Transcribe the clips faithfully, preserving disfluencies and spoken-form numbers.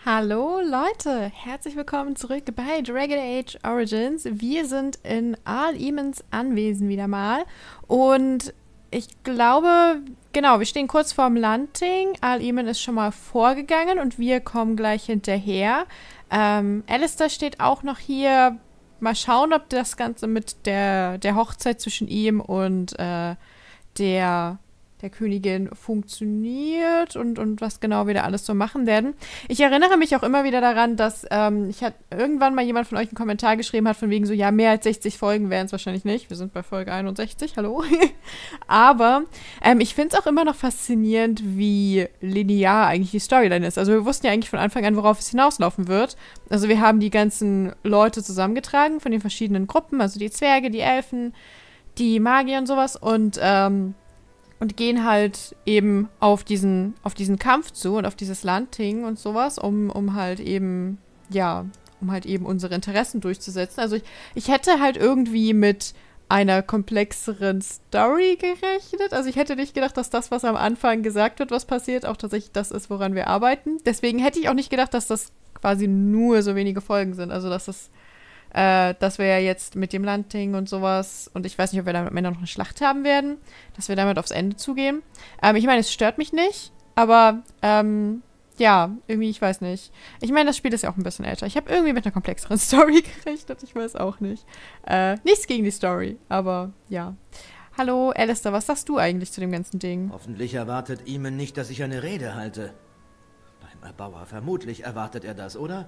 Hallo Leute, herzlich willkommen zurück bei Dragon Age Origins. Wir sind in Arl Emons Anwesen wieder mal und ich glaube, genau, wir stehen kurz vorm Landing. Arl Emon ist schon mal vorgegangen und wir kommen gleich hinterher. Ähm, Alistair steht auch noch hier. Mal schauen, ob das Ganze mit der, der Hochzeit zwischen ihm und äh, der der Königin funktioniert und, und was genau wir da alles so machen werden. Ich erinnere mich auch immer wieder daran, dass ähm, ich hat irgendwann mal jemand von euch einen Kommentar geschrieben hat, von wegen so, ja, mehr als sechzig Folgen wären es wahrscheinlich nicht. Wir sind bei Folge einundsechzig, hallo. Aber ähm, ich finde es auch immer noch faszinierend, wie linear eigentlich die Storyline ist. Also wir wussten ja eigentlich von Anfang an, worauf es hinauslaufen wird. Also wir haben die ganzen Leute zusammengetragen von den verschiedenen Gruppen, also die Zwerge, die Elfen, die Magier und sowas und ähm, Und gehen halt eben auf diesen, auf diesen Kampf zu und auf dieses Landing und sowas, um, um halt eben, ja, um halt eben unsere Interessen durchzusetzen. Also ich, ich hätte halt irgendwie mit einer komplexeren Story gerechnet. Also ich hätte nicht gedacht, dass das, was am Anfang gesagt wird, was passiert, auch tatsächlich das ist, woran wir arbeiten. Deswegen hätte ich auch nicht gedacht, dass das quasi nur so wenige Folgen sind. Also dass das Äh, dass wir ja jetzt mit dem Landing und sowas, und ich weiß nicht, ob wir damit am Ende noch eine Schlacht haben werden, dass wir damit aufs Ende zugehen. Ähm, ich meine, es stört mich nicht, aber ähm, ja, irgendwie, ich weiß nicht. Ich meine, das Spiel ist ja auch ein bisschen älter. Ich habe irgendwie mit einer komplexeren Story gerechnet, ich weiß auch nicht. Äh, nichts gegen die Story, aber ja. Hallo, Alistair, was sagst du eigentlich zu dem ganzen Ding? Hoffentlich erwartet Eamon nicht, dass ich eine Rede halte. Beim Erbauer vermutlich erwartet er das, oder?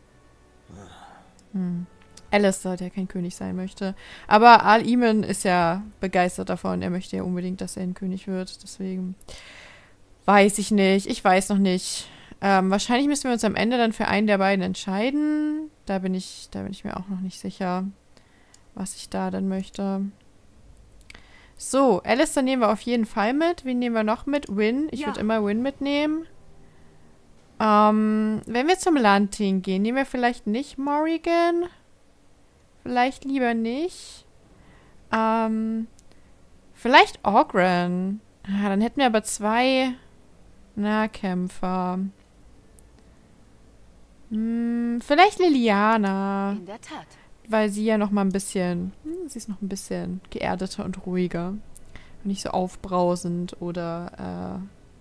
Hm. Alistair, der kein König sein möchte. Aber Arl Emon ist ja begeistert davon. Er möchte ja unbedingt, dass er ein König wird. Deswegen weiß ich nicht. Ich weiß noch nicht. Ähm, wahrscheinlich müssen wir uns am Ende dann für einen der beiden entscheiden. Da bin ich, da bin ich mir auch noch nicht sicher, was ich da dann möchte. So, Alistair nehmen wir auf jeden Fall mit. Wen nehmen wir noch mit? Win. Ich Ja. würde immer Win mitnehmen. Ähm, wenn wir zum Landing gehen, nehmen wir vielleicht nicht Morrigan. Vielleicht lieber nicht. Ähm, vielleicht Ogren. Ah, dann hätten wir aber zwei Nahkämpfer. Hm, vielleicht Liliana. In der Tat. Weil sie ja noch mal ein bisschen... Hm, sie ist noch ein bisschen geerdeter und ruhiger. Und nicht so aufbrausend oder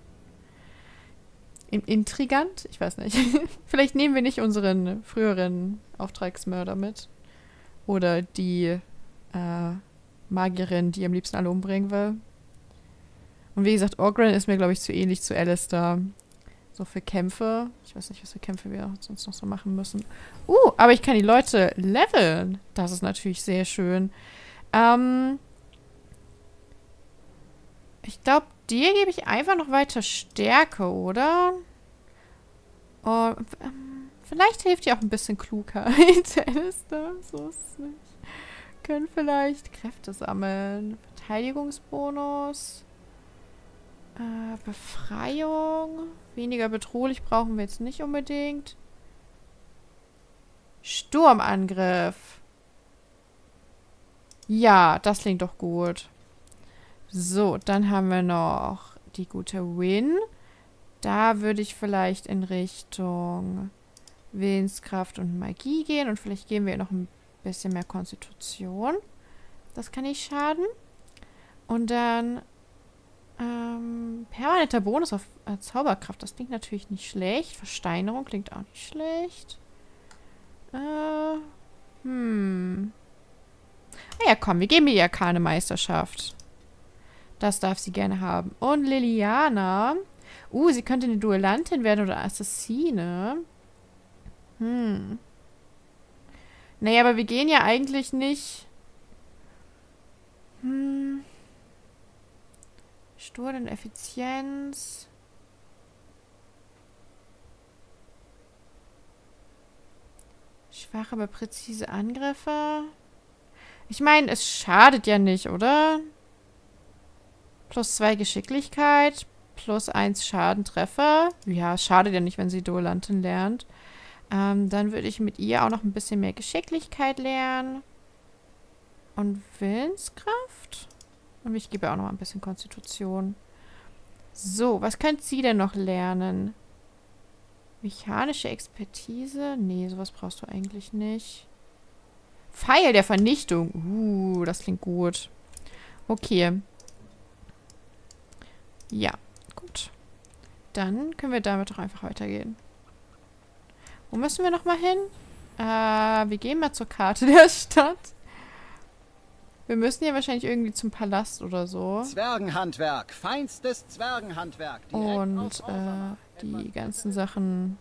äh, in- intrigant. Ich weiß nicht. Vielleicht nehmen wir nicht unseren früheren Auftragsmörder mit. Oder die äh, Magierin, die am liebsten alle umbringen will. Und wie gesagt, Ogren ist mir, glaube ich, zu ähnlich zu Alistair. So für Kämpfe. Ich weiß nicht, was für Kämpfe wir sonst noch so machen müssen. Uh, aber ich kann die Leute leveln. Das ist natürlich sehr schön. Ähm, ich glaube, dir gebe ich einfach noch weiter Stärke, oder? Oh, ähm, vielleicht hilft dir auch ein bisschen Klugheit, Alistair. So ist es nicht. Können vielleicht Kräfte sammeln. Verteidigungsbonus. Äh, Befreiung. Weniger bedrohlich brauchen wir jetzt nicht unbedingt. Sturmangriff. Ja, das klingt doch gut. So, dann haben wir noch die gute Win. Da würde ich vielleicht in Richtung Willenskraft und Magie gehen. Und vielleicht geben wir noch ein bisschen mehr Konstitution. Das kann nicht schaden. Und dann ähm, permanenter Bonus auf äh, Zauberkraft. Das klingt natürlich nicht schlecht. Versteinerung klingt auch nicht schlecht. Äh, hm. Ah ja, komm, wir geben ihr ja keine Meisterschaft. Das darf sie gerne haben. Und Liliana. Uh, sie könnte eine Duellantin werden oder Assassine. Hm. Naja, aber wir gehen ja eigentlich nicht... Hm. Sturm und Effizienz. Schwache, aber präzise Angriffe. Ich meine, es schadet ja nicht, oder? Plus zwei Geschicklichkeit. Plus eins Schadentreffer. Ja, es schadet ja nicht, wenn sie Duellantin lernt. Ähm, dann würde ich mit ihr auch noch ein bisschen mehr Geschicklichkeit lernen. Und Willenskraft. Und ich gebe auch noch ein bisschen Konstitution. So, was könnte sie denn noch lernen? Mechanische Expertise? Nee, sowas brauchst du eigentlich nicht. Pfeil der Vernichtung. Uh, das klingt gut. Okay. Ja, gut. Dann können wir damit doch einfach weitergehen. Wo müssen wir nochmal hin? Äh, wir gehen mal zur Karte der Stadt. Wir müssen hier wahrscheinlich irgendwie zum Palast oder so. Zwergenhandwerk. Feinstes Zwergenhandwerk. Direkt Und äh, die ganzen Sachen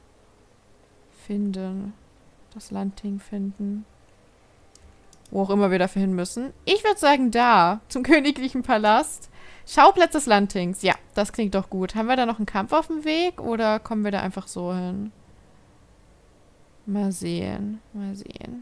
finden. Das Landting finden. Wo auch immer wir dafür hin müssen. Ich würde sagen, da. Zum königlichen Palast. Schauplatz des Landtings. Ja, das klingt doch gut. Haben wir da noch einen Kampf auf dem Weg? Oder kommen wir da einfach so hin? Mal sehen. Mal sehen.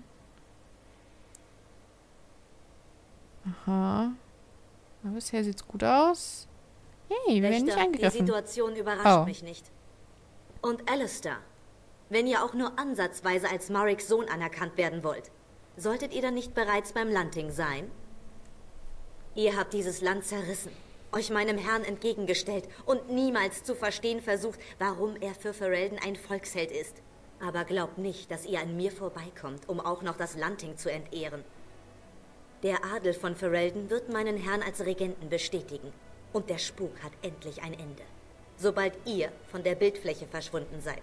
Aha. Aber bisher sieht's gut aus. Hey, wir werden nicht angegriffen. Die Situation überrascht oh. mich nicht. Und Alistair, wenn ihr auch nur ansatzweise als Mariks Sohn anerkannt werden wollt, solltet ihr dann nicht bereits beim Landting sein? Ihr habt dieses Land zerrissen, euch meinem Herrn entgegengestellt und niemals zu verstehen versucht, warum er für Ferelden ein Volksheld ist. Aber glaubt nicht, dass ihr an mir vorbeikommt, um auch noch das Landting zu entehren. Der Adel von Ferelden wird meinen Herrn als Regenten bestätigen. Und der Spuk hat endlich ein Ende. Sobald ihr von der Bildfläche verschwunden seid.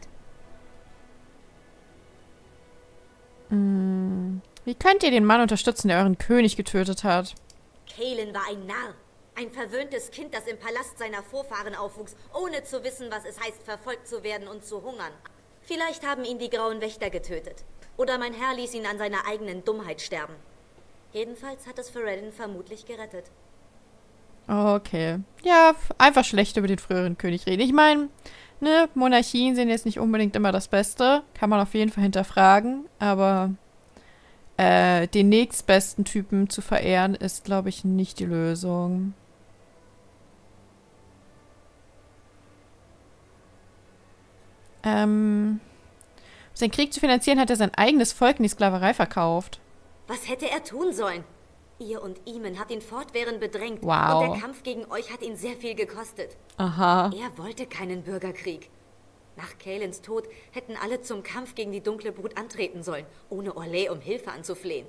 Mm. Wie könnt ihr den Mann unterstützen, der euren König getötet hat? Kaelin war ein Narr. Ein verwöhntes Kind, das im Palast seiner Vorfahren aufwuchs, ohne zu wissen, was es heißt, verfolgt zu werden und zu hungern. Vielleicht haben ihn die Grauen Wächter getötet. Oder mein Herr ließ ihn an seiner eigenen Dummheit sterben. Jedenfalls hat es Ferelden vermutlich gerettet. Okay. Ja, einfach schlecht über den früheren König reden. Ich meine, ne, Monarchien sind jetzt nicht unbedingt immer das Beste. Kann man auf jeden Fall hinterfragen. Aber äh, den nächstbesten Typen zu verehren, ist, glaube ich, nicht die Lösung. Ähm, um seinen Krieg zu finanzieren, hat er sein eigenes Volk in die Sklaverei verkauft. Was hätte er tun sollen? Ihr und Eamon habt ihn fortwährend bedrängt. Wow. Und der Kampf gegen euch hat ihn sehr viel gekostet. Aha. Er wollte keinen Bürgerkrieg. Nach Kaelins Tod hätten alle zum Kampf gegen die dunkle Brut antreten sollen, ohne Orlais um Hilfe anzuflehen.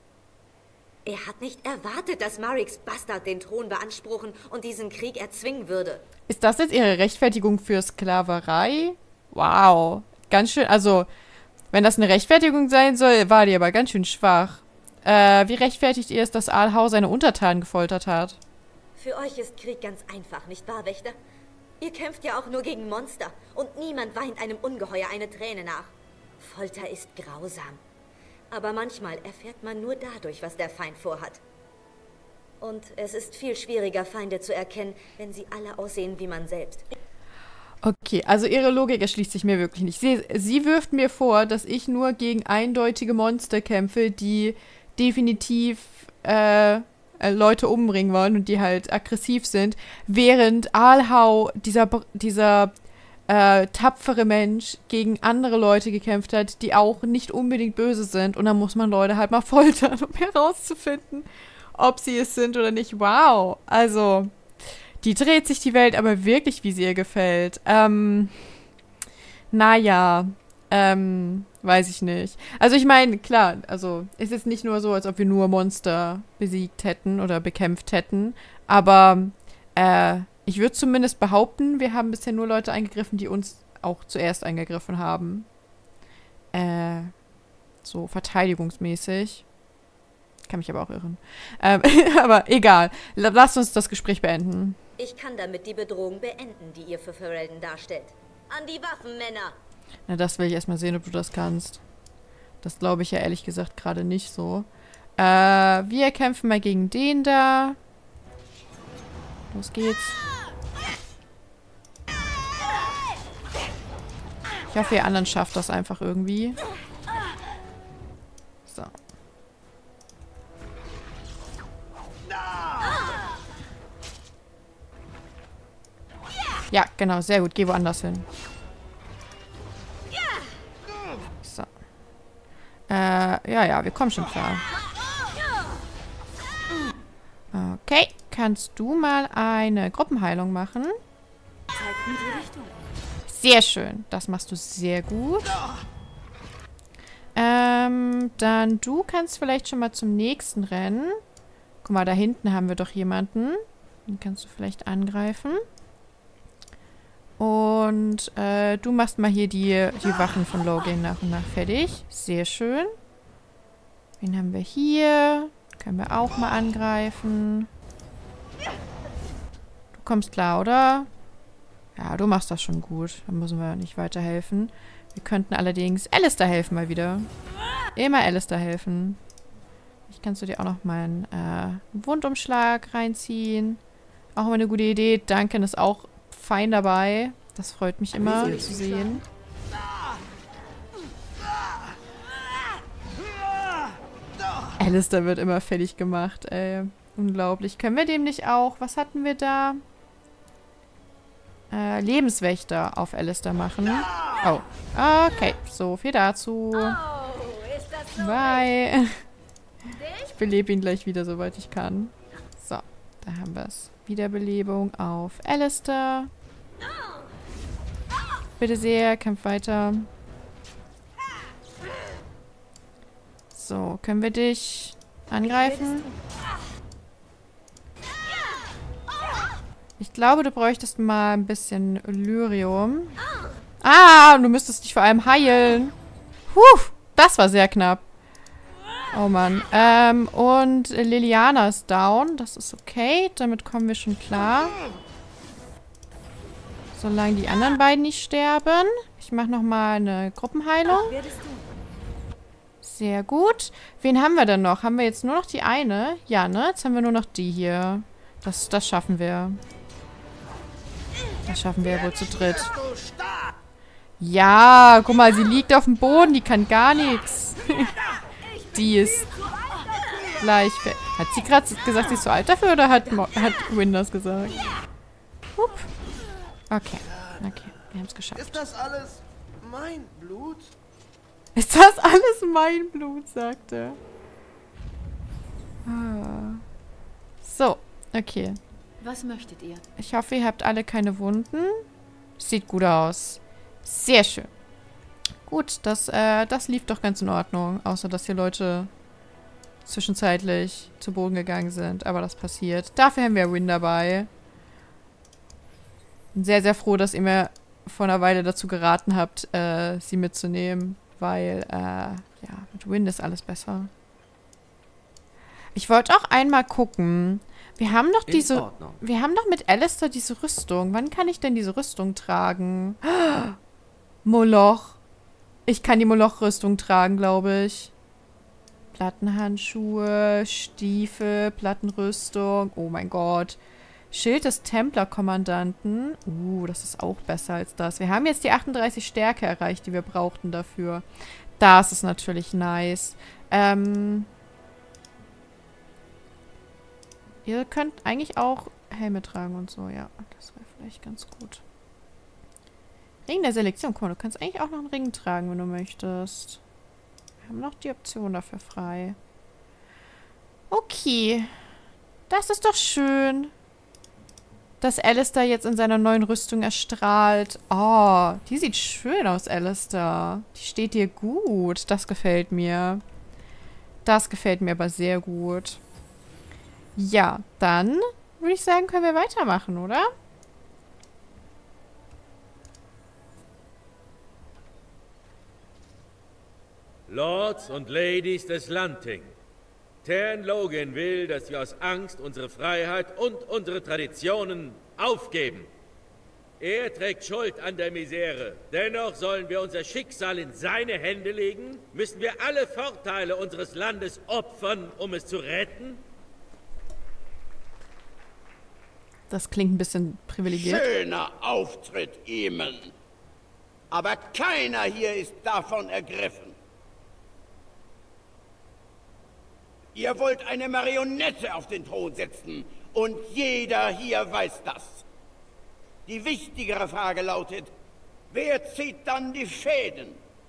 Er hat nicht erwartet, dass Mariks Bastard den Thron beanspruchen und diesen Krieg erzwingen würde. Ist das jetzt ihre Rechtfertigung für Sklaverei? Wow. Ganz schön, also, wenn das eine Rechtfertigung sein soll, war die aber ganz schön schwach. Äh, wie rechtfertigt ihr es, dass Alhau seine Untertanen gefoltert hat? Für euch ist Krieg ganz einfach, nicht wahr, Wächter? Ihr kämpft ja auch nur gegen Monster und niemand weint einem Ungeheuer eine Träne nach. Folter ist grausam. Aber manchmal erfährt man nur dadurch, was der Feind vorhat. Und es ist viel schwieriger, Feinde zu erkennen, wenn sie alle aussehen wie man selbst. Okay, also ihre Logik erschließt sich mir wirklich nicht. Sie, sie wirft mir vor, dass ich nur gegen eindeutige Monster kämpfe, die definitiv äh, Leute umbringen wollen und die halt aggressiv sind, während Alhau, dieser, dieser äh, tapfere Mensch, gegen andere Leute gekämpft hat, die auch nicht unbedingt böse sind. Und dann muss man Leute halt mal foltern, um herauszufinden, ob sie es sind oder nicht. Wow, also die dreht sich die Welt aber wirklich, wie sie ihr gefällt. Ähm, naja, ähm, weiß ich nicht. Also ich meine, klar, also es ist nicht nur so, als ob wir nur Monster besiegt hätten oder bekämpft hätten, aber äh, ich würde zumindest behaupten, wir haben bisher nur Leute eingegriffen, die uns auch zuerst eingegriffen haben. Äh, so verteidigungsmäßig. Kann mich aber auch irren. Ähm, aber egal. Lasst uns das Gespräch beenden. Ich kann damit die Bedrohung beenden, die ihr für Ferelden darstellt. An die Waffen, Männer! Na, das will ich erstmal sehen, ob du das kannst. Das glaube ich ja ehrlich gesagt gerade nicht so. Äh, wir kämpfen mal gegen den da. Los geht's. Ich hoffe, ihr anderen schafft das einfach irgendwie. So. Ja, genau, sehr gut. Geh woanders hin. So. Äh, ja, ja, wir kommen schon klar. Okay, kannst du mal eine Gruppenheilung machen? Sehr schön. Das machst du sehr gut. Ähm, dann du kannst vielleicht schon mal zum nächsten rennen. Guck mal, da hinten haben wir doch jemanden. Den kannst du vielleicht angreifen. Und äh, du machst mal hier die, die Wachen von Logan nach und nach fertig. Sehr schön. Wen haben wir hier? Können wir auch mal angreifen. Du kommst klar, oder? Ja, du machst das schon gut. Da müssen wir nicht weiterhelfen. Wir könnten allerdings Alistair helfen mal wieder. Immer Alistair helfen. Ich kannst du dir auch noch mal einen äh, Wundumschlag reinziehen. Auch immer eine gute Idee. Duncan ist auch fein dabei. Das freut mich immer zu sehen. Alistair wird immer fertig gemacht, ey. Unglaublich. Können wir dem nicht auch... Was hatten wir da? Äh, Lebenswächter auf Alistair machen. Oh. Okay. So, viel dazu. Bye. Ich belebe ihn gleich wieder, soweit ich kann. So, da haben wir es. Wiederbelebung auf Alistair. Bitte sehr, kämpf weiter. So, können wir dich angreifen? Ich glaube, du bräuchtest mal ein bisschen Lyrium. Ah, du müsstest dich vor allem heilen. Huh, das war sehr knapp. Oh Mann. Ähm, und Liliana ist down. Das ist okay. Damit kommen wir schon klar. Solange die anderen beiden nicht sterben. Ich mache nochmal eine Gruppenheilung. Sehr gut. Wen haben wir denn noch? Haben wir jetzt nur noch die eine? Ja, ne? Jetzt haben wir nur noch die hier. Das, das schaffen wir. Das schaffen wir ja wohl zu dritt. Ja, guck mal, sie liegt auf dem Boden. Die kann gar nichts. Die ist gleich... Hat sie gerade gesagt, sie ist zu alt dafür oder hat, hat Windows gesagt? Hup. Okay, okay. Wir haben es geschafft. Ist das alles mein Blut? Ist das alles mein Blut, sagt er. Ah. So, okay. Was möchtet ihr? Ich hoffe, ihr habt alle keine Wunden. Sieht gut aus. Sehr schön. Gut, das, äh, das lief doch ganz in Ordnung. Außer, dass hier Leute zwischenzeitlich zu Boden gegangen sind. Aber das passiert. Dafür haben wir Win dabei. Bin sehr, sehr froh, dass ihr mir vor einer Weile dazu geraten habt, äh, sie mitzunehmen. Weil, äh, ja, mit Win ist alles besser. Ich wollte auch einmal gucken. Wir haben doch diese... Ordnung. Wir haben doch mit Alistair diese Rüstung. Wann kann ich denn diese Rüstung tragen? Moloch. Ich kann die Moloch-Rüstung tragen, glaube ich. Plattenhandschuhe, Stiefel, Plattenrüstung. Oh mein Gott. Schild des Templerkommandanten. Uh, das ist auch besser als das. Wir haben jetzt die achtunddreißig Stärke erreicht, die wir brauchten dafür. Das ist natürlich nice. Ähm... Ihr könnt eigentlich auch Helme tragen und so, ja. Das wäre vielleicht ganz gut. Ring der Selektion. Guck mal, du kannst eigentlich auch noch einen Ring tragen, wenn du möchtest. Wir haben noch die Option dafür frei. Okay. Das ist doch schön. Dass Alistair jetzt in seiner neuen Rüstung erstrahlt. Oh, die sieht schön aus, Alistair. Die steht dir gut. Das gefällt mir. Das gefällt mir aber sehr gut. Ja, dann würde ich sagen, können wir weitermachen, oder? Lords und Ladies des Lanting. Tern Logan will, dass wir aus Angst unsere Freiheit und unsere Traditionen aufgeben. Er trägt Schuld an der Misere. Dennoch sollen wir unser Schicksal in seine Hände legen? Müssen wir alle Vorteile unseres Landes opfern, um es zu retten? Das klingt ein bisschen privilegiert. Schöner Auftritt, Eamon. Aber keiner hier ist davon ergriffen. Ihr wollt eine Marionette auf den Thron setzen. Und jeder hier weiß das. Die wichtigere Frage lautet, wer zieht dann die Fäden?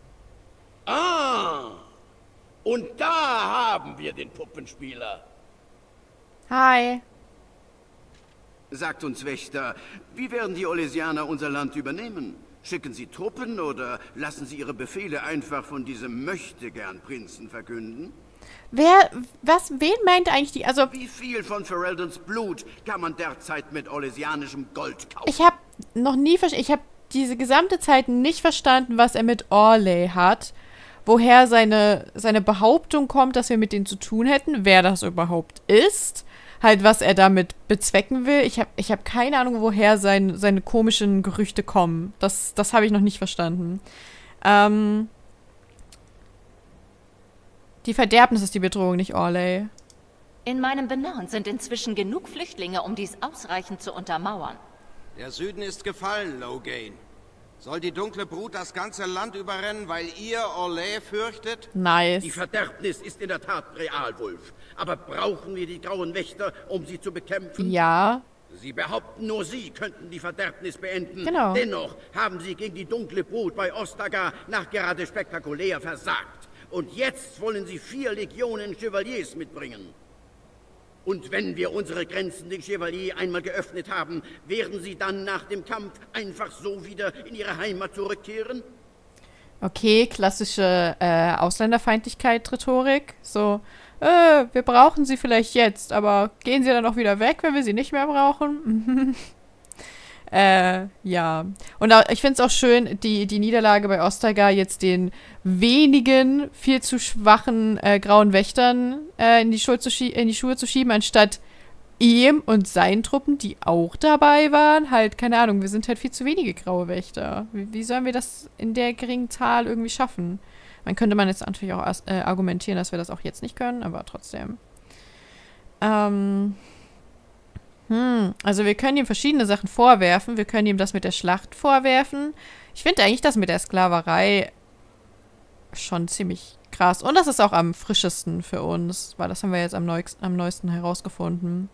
Ah, und da haben wir den Puppenspieler. Hi. Sagt uns, Wächter, wie werden die Olesianer unser Land übernehmen? Schicken Sie Truppen oder lassen Sie Ihre Befehle einfach von diesem Möchtegern-Prinzen verkünden? Wer, was, wen meint eigentlich die, also... Wie viel von Ferelden's Blut kann man derzeit mit orlesianischem Gold kaufen? Ich habe noch nie verstanden, ich habe diese gesamte Zeit nicht verstanden, was er mit Orlais hat, woher seine, seine Behauptung kommt, dass wir mit denen zu tun hätten, wer das überhaupt ist, halt was er damit bezwecken will. Ich habe ich hab keine Ahnung, woher sein, seine komischen Gerüchte kommen. Das, das habe ich noch nicht verstanden. Ähm... Die Verderbnis ist die Bedrohung, nicht Orlais. In meinem Benahen sind inzwischen genug Flüchtlinge, um dies ausreichend zu untermauern. Der Süden ist gefallen, Loghain. Soll die dunkle Brut das ganze Land überrennen, weil ihr Orlais fürchtet? Nice. Die Verderbnis ist in der Tat real, Wolf. Aber brauchen wir die grauen Wächter, um sie zu bekämpfen? Ja. Sie behaupten, nur sie könnten die Verderbnis beenden. Genau. Dennoch haben sie gegen die dunkle Brut bei Ostagar nachgerade spektakulär versagt. Und jetzt wollen sie vier Legionen Chevaliers mitbringen. Und wenn wir unsere Grenzen den Chevalier einmal geöffnet haben, werden sie dann nach dem Kampf einfach so wieder in ihre Heimat zurückkehren? Okay, klassische äh, Ausländerfeindlichkeit-Rhetorik. So, äh, wir brauchen sie vielleicht jetzt, aber gehen sie dann auch wieder weg, wenn wir sie nicht mehr brauchen? Äh, ja. Und auch, ich finde es auch schön, die, die Niederlage bei Ostagar jetzt den wenigen, viel zu schwachen äh, grauen Wächtern äh, in, die Schuld zu in die Schuhe zu schieben, anstatt ihm und seinen Truppen, die auch dabei waren. Halt, keine Ahnung, wir sind halt viel zu wenige graue Wächter. Wie, wie sollen wir das in der geringen Zahl irgendwie schaffen? Man könnte man jetzt natürlich auch äh, argumentieren, dass wir das auch jetzt nicht können, aber trotzdem. Ähm... Hm, also wir können ihm verschiedene Sachen vorwerfen. Wir können ihm das mit der Schlacht vorwerfen. Ich finde eigentlich das mit der Sklaverei schon ziemlich krass. Und das ist auch am frischesten für uns, weil das haben wir jetzt am, neu am neuesten herausgefunden.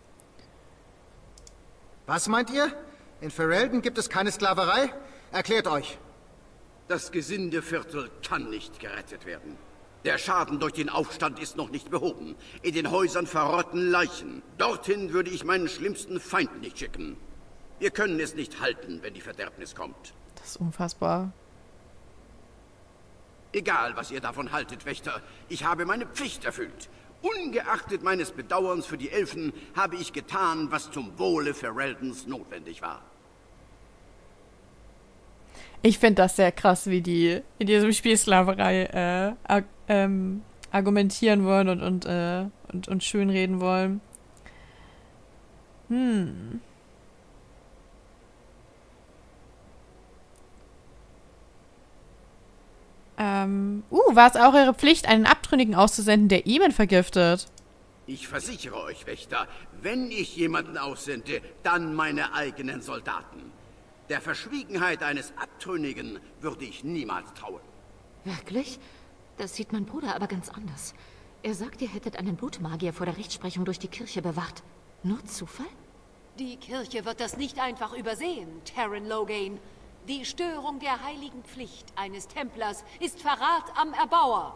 Was meint ihr? In Ferelden gibt es keine Sklaverei? Erklärt euch. Das Gesindeviertel kann nicht gerettet werden. Der Schaden durch den Aufstand ist noch nicht behoben. In den Häusern verrotten Leichen. Dorthin würde ich meinen schlimmsten Feind nicht schicken. Wir können es nicht halten, wenn die Verderbnis kommt. Das ist unfassbar. Egal, was ihr davon haltet, Wächter. Ich habe meine Pflicht erfüllt. Ungeachtet meines Bedauerns für die Elfen habe ich getan, was zum Wohle Fereldens notwendig war. Ich finde das sehr krass, wie die in diesem Spiel Sklaverei äh, ar ähm, argumentieren wollen und, und, äh, und, und schönreden wollen. Hm. Ähm, uh, war es auch ihre Pflicht, einen Abtrünnigen auszusenden, der Eamon vergiftet? Ich versichere euch, Wächter, wenn ich jemanden aussende, dann meine eigenen Soldaten. Der Verschwiegenheit eines Abtrünnigen würde ich niemals trauen. Wirklich? Das sieht mein Bruder aber ganz anders. Er sagt, ihr hättet einen Blutmagier vor der Rechtsprechung durch die Kirche bewahrt. Nur Zufall? Die Kirche wird das nicht einfach übersehen, Teyrn Loghain. Die Störung der heiligen Pflicht eines Templers ist Verrat am Erbauer.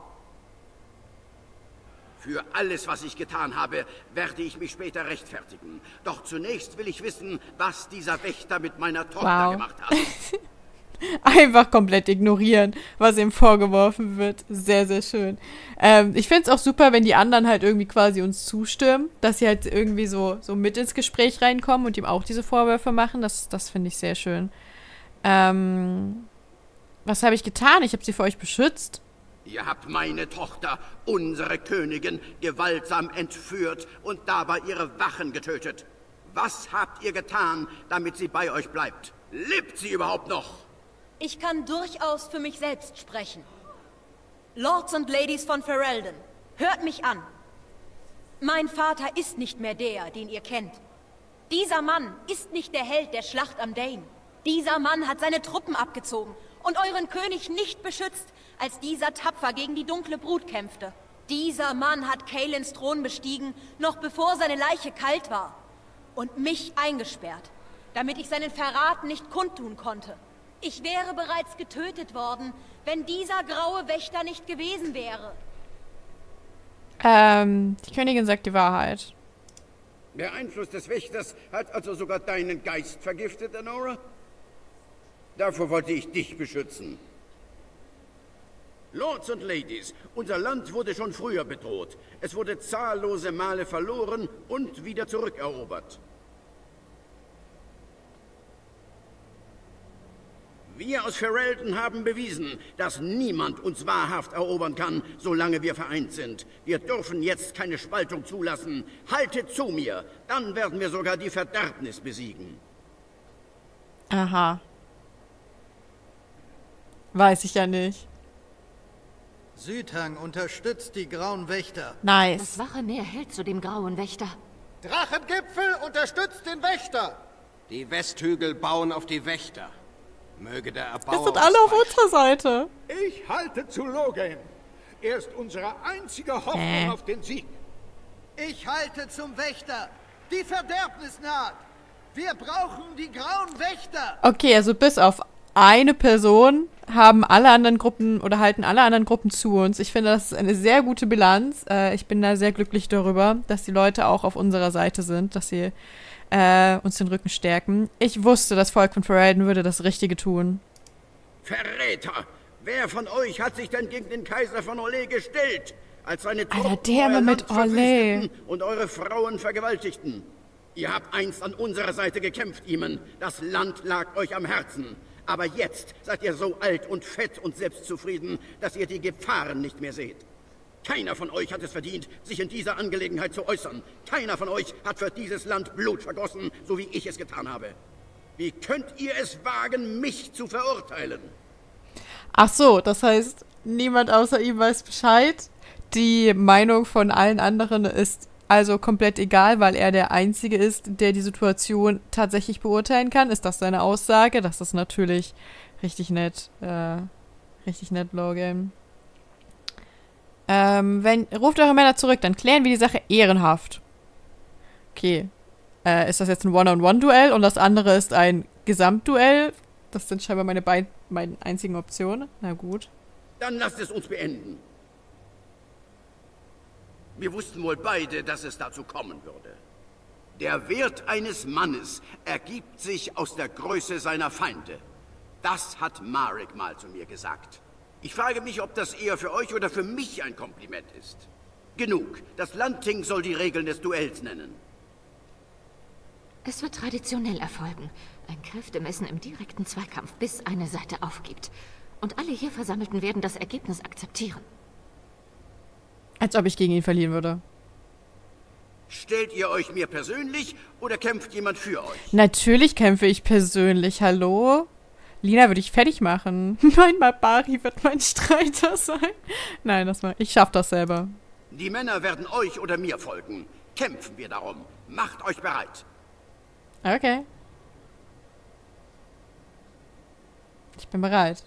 Für alles, was ich getan habe, werde ich mich später rechtfertigen. Doch zunächst will ich wissen, was dieser Wächter mit meiner Tochter wow. gemacht hat. Einfach komplett ignorieren, was ihm vorgeworfen wird. Sehr, sehr schön. Ähm, ich finde es auch super, wenn die anderen halt irgendwie quasi uns zustimmen, dass sie halt irgendwie so, so mit ins Gespräch reinkommen und ihm auch diese Vorwürfe machen. Das, das finde ich sehr schön. Ähm, was habe ich getan? Ich habe sie für euch beschützt. Ihr habt meine Tochter, unsere Königin, gewaltsam entführt und dabei ihre Wachen getötet. Was habt ihr getan, damit sie bei euch bleibt? Lebt sie überhaupt noch? Ich kann durchaus für mich selbst sprechen. Lords und Ladies von Ferelden, hört mich an. Mein Vater ist nicht mehr der, den ihr kennt. Dieser Mann ist nicht der Held der Schlacht am Dane. Dieser Mann hat seine Truppen abgezogen und euren König nicht beschützt, als dieser tapfer gegen die dunkle Brut kämpfte. Dieser Mann hat Kaelins Thron bestiegen, noch bevor seine Leiche kalt war. Und mich eingesperrt, damit ich seinen Verrat nicht kundtun konnte. Ich wäre bereits getötet worden, wenn dieser graue Wächter nicht gewesen wäre. Ähm, die Königin sagt die Wahrheit. Der Einfluss des Wächters hat also sogar deinen Geist vergiftet, Anora? Davor wollte ich dich beschützen. Lords und Ladies, unser Land wurde schon früher bedroht. Es wurde zahllose Male verloren und wieder zurückerobert. Wir aus Ferelden haben bewiesen, dass niemand uns wahrhaft erobern kann, solange wir vereint sind. Wir dürfen jetzt keine Spaltung zulassen. Haltet zu mir, dann werden wir sogar die Verderbnis besiegen. Aha. Weiß ich ja nicht. Südhang unterstützt die Grauen Wächter. Nice. Das wache Meer hält zu dem Grauen Wächter. Drachengipfel unterstützt den Wächter. Die Westhügel bauen auf die Wächter. Möge der Erbauer... Das sind alle auf unserer Seite. Ich halte zu Logan. Er ist unsere einzige Hoffnung äh. auf den Sieg. Ich halte zum Wächter. Die Verderbnis naht. Wir brauchen die Grauen Wächter. Okay, also bis auf eine Person haben alle anderen Gruppen oder halten alle anderen Gruppen zu uns. Ich finde, das ist eine sehr gute Bilanz. Äh, ich bin da sehr glücklich darüber, dass die Leute auch auf unserer Seite sind, dass sie äh, uns den Rücken stärken. Ich wusste, das Volk von Ferelden würde das Richtige tun. Verräter! Wer von euch hat sich denn gegen den Kaiser von Orlais gestellt, als seine Alter, Truppen der euer mal mit Land Orlais. verwüsteten und eure Frauen vergewaltigten? Ihr habt einst an unserer Seite gekämpft, Eamon. Das Land lag euch am Herzen. Aber jetzt seid ihr so alt und fett und selbstzufrieden, dass ihr die Gefahren nicht mehr seht. Keiner von euch hat es verdient, sich in dieser Angelegenheit zu äußern. Keiner von euch hat für dieses Land Blut vergossen, so wie ich es getan habe. Wie könnt ihr es wagen, mich zu verurteilen? Ach so, das heißt, niemand außer ihm weiß Bescheid. Die Meinung von allen anderen ist also komplett egal, weil er der Einzige ist, der die Situation tatsächlich beurteilen kann. Ist das seine Aussage? Das ist natürlich richtig nett. Äh, richtig nett, Logan. Ähm, wenn, ruft eure Männer zurück, dann klären wir die Sache ehrenhaft. Okay. Äh, ist das jetzt ein One-on-One-Duell und das andere ist ein Gesamtduell? Das sind scheinbar meine beiden meine einzigen Optionen. Na gut. Dann lasst es uns beenden. Wir wussten wohl beide, dass es dazu kommen würde. Der Wert eines Mannes ergibt sich aus der Größe seiner Feinde. Das hat Marek mal zu mir gesagt. Ich frage mich, ob das eher für euch oder für mich ein Kompliment ist. Genug. Das Landting soll die Regeln des Duells nennen. Es wird traditionell erfolgen. Ein Kräftemessen im direkten Zweikampf, bis eine Seite aufgibt. Und alle hier Versammelten werden das Ergebnis akzeptieren. Als ob ich gegen ihn verlieren würde. Stellt ihr euch mir persönlich oder kämpft jemand für euch? Natürlich kämpfe ich persönlich. Hallo? Lina würde ich fertig machen. Mein Mabari wird mein Streiter sein. Nein, das war, ich schaff das selber. Die Männer werden euch oder mir folgen. Kämpfen wir darum. Macht euch bereit. Okay. Ich bin bereit.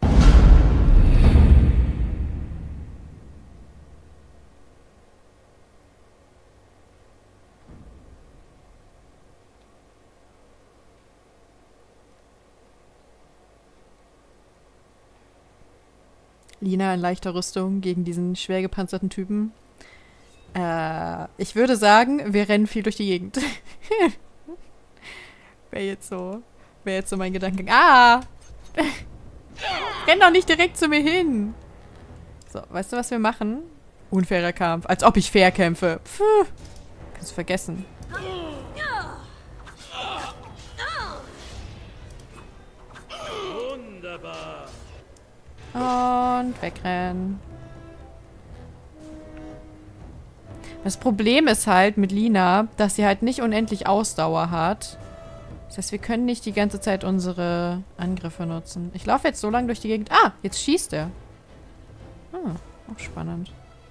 Lina in leichter Rüstung gegen diesen schwer gepanzerten Typen. Äh, ich würde sagen, wir rennen viel durch die Gegend. Wäre jetzt so, wäre jetzt so mein Gedanke. Ah! Renn doch nicht direkt zu mir hin. So, weißt du, was wir machen? Unfairer Kampf. Als ob ich fair kämpfe. Puh. Kannst du vergessen. Wunderbar. Und wegrennen. Das Problem ist halt mit Lina, dass sie halt nicht unendlich Ausdauer hat. Das heißt, wir können nicht die ganze Zeit unsere Angriffe nutzen. Ich laufe jetzt so lange durch die Gegend. Ah, jetzt schießt er. Ah, auch spannend.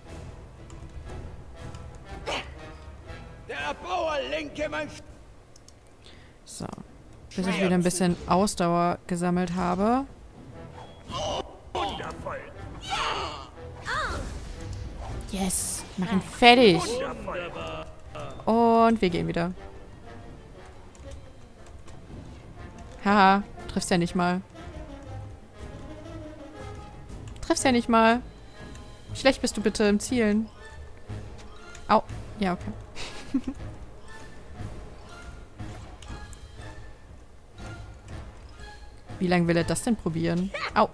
Der Erbauer lenke mein... So. Bis ich wieder ein bisschen Ausdauer gesammelt habe. Wundervoll. Yes. Mach ihn fertig. Und wir gehen wieder. Haha. Triffst ja nicht mal. Triffst ja nicht mal. Wie schlecht bist du bitte im Zielen? Au. Ja, okay. Wie lange will er das denn probieren? Au.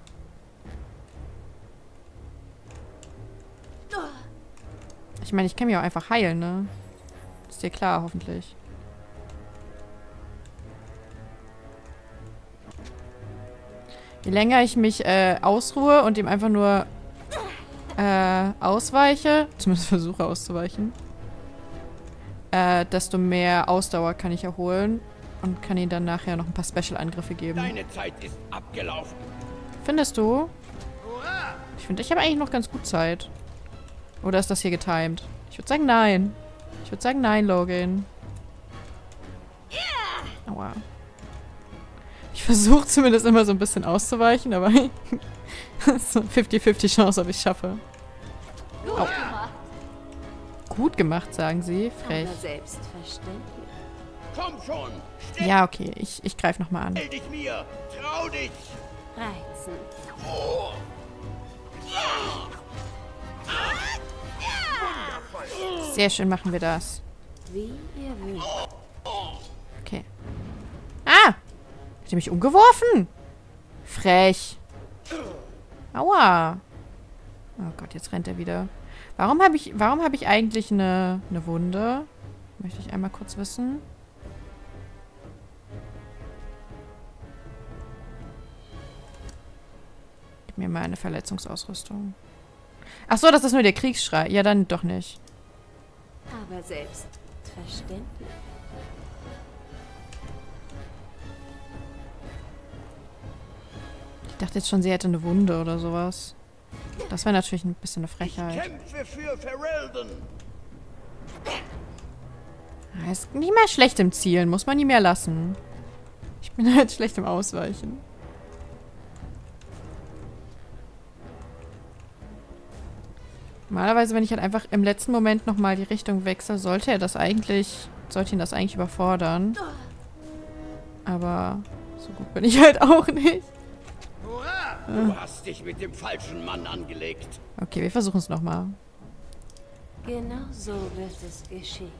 Ich meine, ich kann mich auch einfach heilen, ne? Ist dir klar, hoffentlich. Je länger ich mich äh, ausruhe und ihm einfach nur äh, ausweiche, zumindest versuche auszuweichen, äh, desto mehr Ausdauer kann ich erholen und kann ihm dann nachher noch ein paar Special-Angriffe geben. Deine Zeit ist abgelaufen. Findest du? Ich finde, ich habe eigentlich noch ganz gut Zeit. Oder ist das hier getimed? Ich würde sagen, nein. Ich würde sagen, nein, Logan. Aua. Ich versuche zumindest immer so ein bisschen auszuweichen, aber das ist so eine fünfzig fünfzig Chance, ob ich es schaffe. Au. Gut gemacht, sagen sie. Frech. Selbstverständlich. Komm schon! Ja, okay. Ich, ich greife nochmal an. Stell dich mir! Trau dich! Reizen. Oh. Sehr schön machen wir das. Wie ihr wünscht. Okay. Ah! Hat er mich umgeworfen? Frech. Aua. Oh Gott, jetzt rennt er wieder. Warum habe ich, warum habe ich eigentlich eine, eine Wunde? Möchte ich einmal kurz wissen. Gib mir mal eine Verletzungsausrüstung. Ach so, das ist nur der Kriegsschrei. Ja, dann doch nicht. Aber selbstverständlich. Ich dachte jetzt schon, sie hätte eine Wunde oder sowas. Das wäre natürlich ein bisschen eine Frechheit. Ich kämpfe für Ferelden. Er ist nicht mehr schlecht im Zielen, muss man nie mehr lassen. Ich bin halt schlecht im Ausweichen. Normalerweise, wenn ich halt einfach im letzten Moment nochmal die Richtung wechsle, sollte er das eigentlich, sollte ihn das eigentlich überfordern. Aber so gut bin ich halt auch nicht. Du hast dich mit dem falschen Mann angelegt. Okay, wir versuchen es nochmal. Genau so wird es geschehen.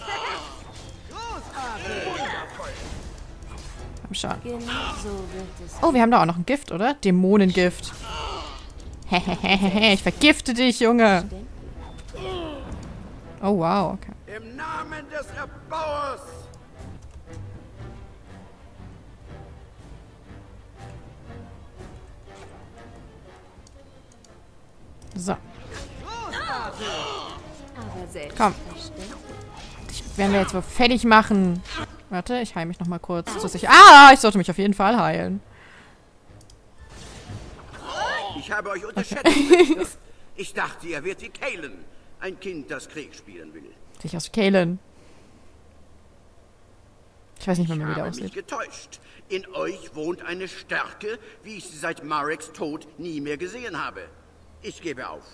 Komm schon. Genau so wird es. Oh, wir haben da auch noch ein Gift, oder? Dämonengift. Hehehehe, ich vergifte dich, Junge. Oh, wow, okay. Im Namen des Erbauers. So. Aber Komm. selbstverständlich. Ich werden wir jetzt wohl fertig machen. Warte, ich heile mich nochmal kurz. Zur Sicher ah, ich sollte mich auf jeden Fall heilen. Ich habe euch unterschätzt. Okay. Ich dachte, ihr wärt wie Kalen. Ein Kind, das Krieg spielen will. Sehe ich aus wie Kalen. Ich weiß nicht mehr, wie der aussieht. Ich habe mich getäuscht. In euch wohnt eine Stärke, wie ich sie seit Mareks Tod nie mehr gesehen habe. Ich gebe auf.